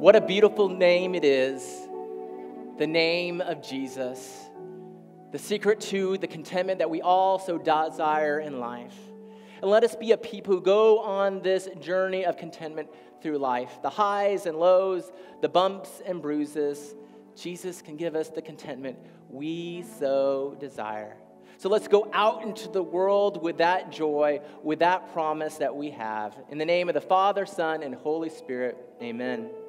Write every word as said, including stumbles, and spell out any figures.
What a beautiful name it is, the name of Jesus, the secret to the contentment that we all so desire in life. And let us be a people who go on this journey of contentment through life. The highs and lows, the bumps and bruises, Jesus can give us the contentment we so desire. So let's go out into the world with that joy, with that promise that we have. In the name of the Father, Son, and Holy Spirit, amen.